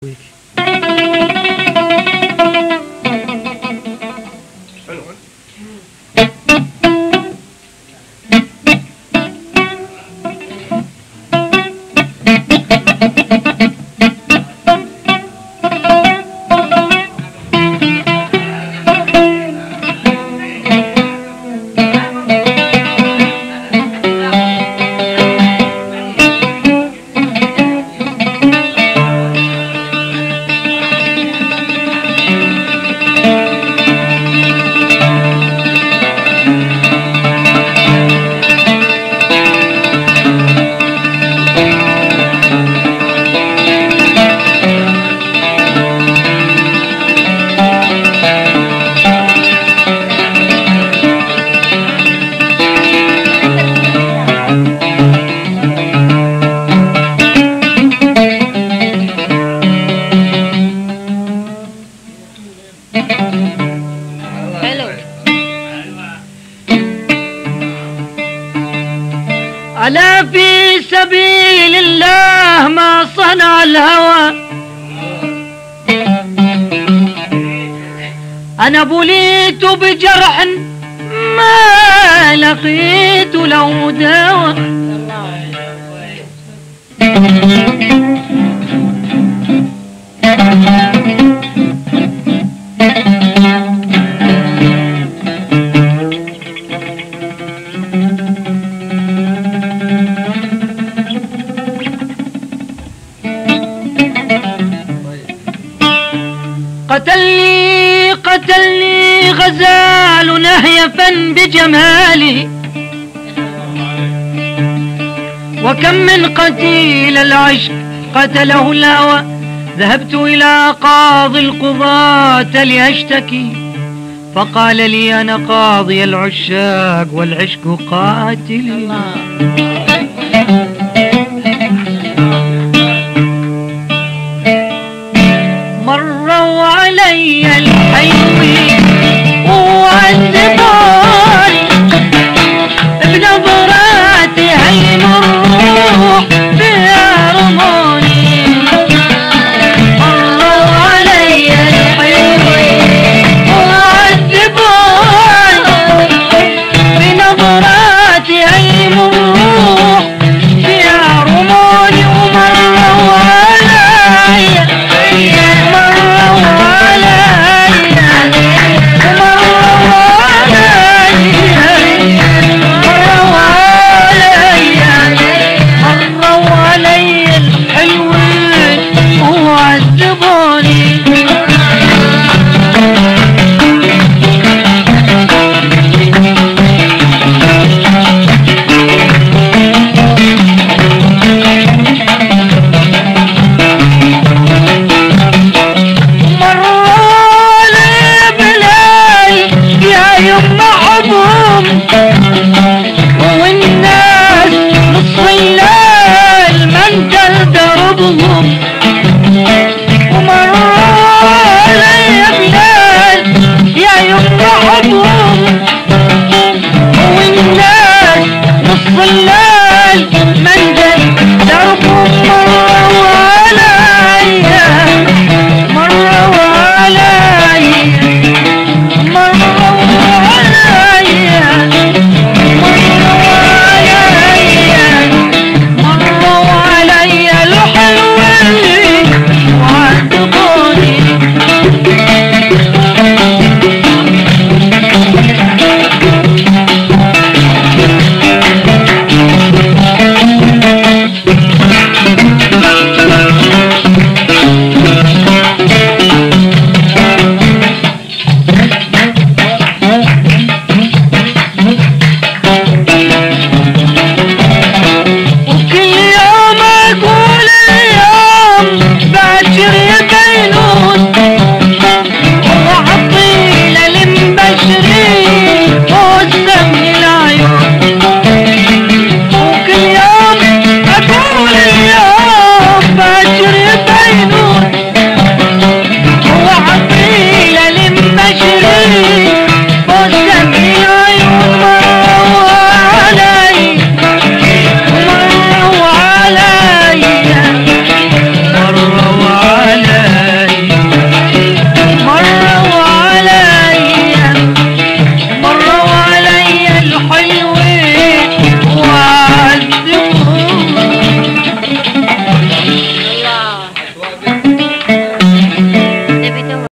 ألا في سبيل الله ما صنع الهوى، أنا بليت بجرح ما لقيت له دواء. قتلني غزال نهيفا بجماله، وكم من قتيل العشق قتله الهوى. ذهبت إلى قاضي القضاة لأشتكي، فقال لي أنا قاضي العشاق والعشق قاتلي. مروا علي الحلوين وعذبوني بنظراتي هين الروح فيها رموني. مروا علي الحلوين وعذبوني بنظراتي هين الروح فيها رموني. ومروا علي والناس نص الليل منتل دربهم. ومروا علي بلال يا يما عضهم، والناس نص الليل منتل دربهم. مروا علي مروا علي مروا علي مروا علي الحلوين وعذبوني. وكل يوم اقول اليوم باكر